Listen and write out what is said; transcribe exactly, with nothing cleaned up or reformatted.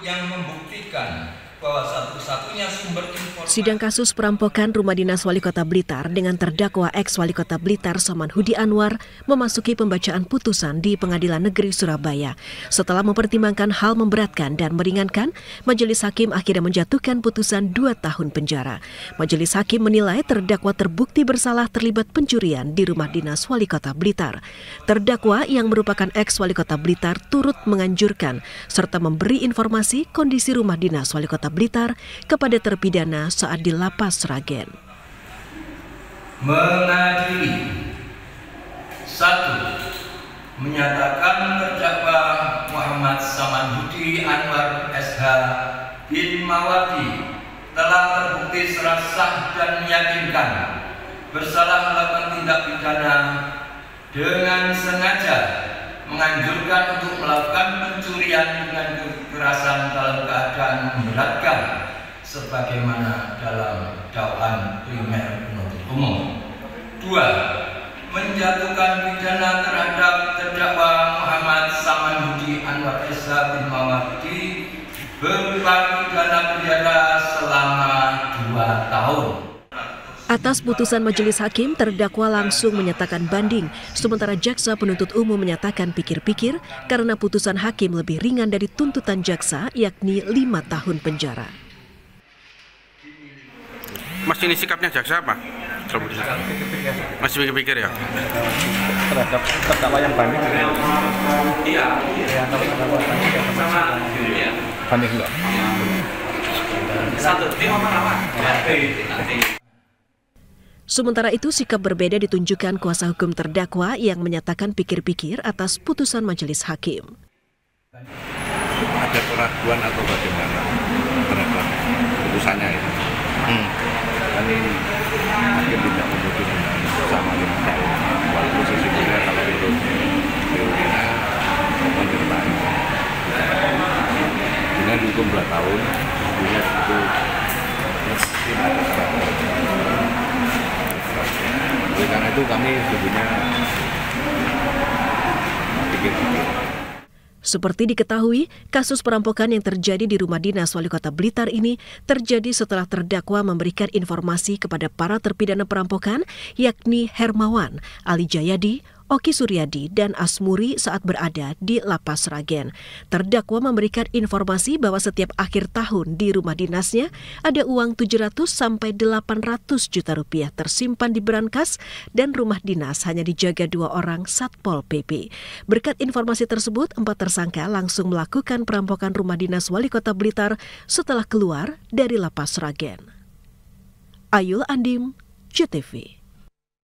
yang membuktikan bahwa satu-satunya sumber informasi. Sidang kasus perampokan Rumah Dinas Wali Kota Blitar dengan terdakwa eks Wali Kota Blitar Saman Hudi Anwar memasuki pembacaan putusan di Pengadilan Negeri Surabaya. Setelah mempertimbangkan hal memberatkan dan meringankan, Majelis Hakim akhirnya menjatuhkan putusan dua tahun penjara. Majelis Hakim menilai terdakwa terbukti bersalah terlibat pencurian di Rumah Dinas Wali Kota Blitar. Terdakwa yang merupakan eks Wali Kota Blitar turut menganjurkan serta memberi informasi kondisi Rumah Dinas Wali Kota Blitar kepada terpidana saat di Lapas Sragen. Mengadili satu, menyatakan terdakwa Muhammad Saman Hudi Anwar S H bin Mawati telah terbukti secara sah dan meyakinkan bersalah melakukan tindak pidana dengan sengaja menganjurkan untuk melakukan pencurian dengan kekerasan dalam keadaan memberatkan sebagaimana dalam dakwaan primer penuntut umum. Dua, menjatuhkan pidana terhadap terdakwa Muhammad Saman Hudi Anwar S H bin Mawati berupa pidana penjara selama dua tahun. Atas putusan Majelis Hakim, terdakwa langsung menyatakan banding, sementara jaksa penuntut umum menyatakan pikir-pikir karena putusan hakim lebih ringan dari tuntutan jaksa, yakni lima tahun penjara. Mas, ini sikapnya jaksa apa? Masih pikir-pikir ya? Terhadap terdakwa yang banding? Iya. Banding enggak? Satu tim apa? Sementara itu, sikap berbeda ditunjukkan kuasa hukum terdakwa yang menyatakan pikir-pikir atas putusan Majelis Hakim. Ada keraguan atau bagaimana terhadap putusannya itu? Hmm. Dan ini hakim tidak memutus sama lima tahun. Walaupun sesungguhnya kalau menurut teorinya menyertai dengan hukum dua tahun, sesungguhnya itu tidak ada keraguan. Oleh karena itu kami sebetulnya pikir-pikir. Seperti diketahui, kasus perampokan yang terjadi di Rumah Dinas Wali Kota Blitar ini terjadi setelah terdakwa memberikan informasi kepada para terpidana perampokan, yakni Hermawan, Ali Jayadi, Oki Suryadi, dan Asmuri saat berada di Lapas Sragen. Terdakwa memberikan informasi bahwa setiap akhir tahun di rumah dinasnya ada uang tujuh ratus sampai delapan ratus juta rupiah tersimpan di brankas dan rumah dinas hanya dijaga dua orang Satpol P P. Berkat informasi tersebut, empat tersangka langsung melakukan perampokan rumah dinas Wali Kota Blitar setelah keluar dari Lapas Sragen. Ayul Andim, J T V.